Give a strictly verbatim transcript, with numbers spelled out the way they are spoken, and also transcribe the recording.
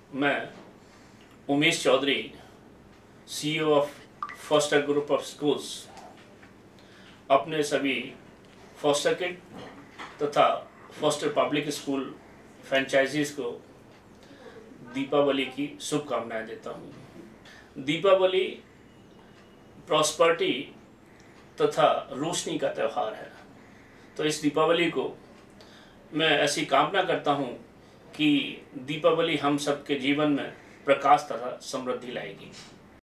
मैं Umesh Chaudhary, CEO of Foster group of schools, अपने सभी फॉस्टर किड तथा फॉस्टर पब्लिक स्कूल फ्रेंचाइजीज को दीपावली की शुभकामनाएं देता हूँ। दीपावली प्रॉस्पर्टी तथा रोशनी का त्यौहार है, तो इस दीपावली को मैं ऐसी कामना करता हूँ कि दीपावली हम सबके जीवन में प्रकाश तथा समृद्धि लाएगी।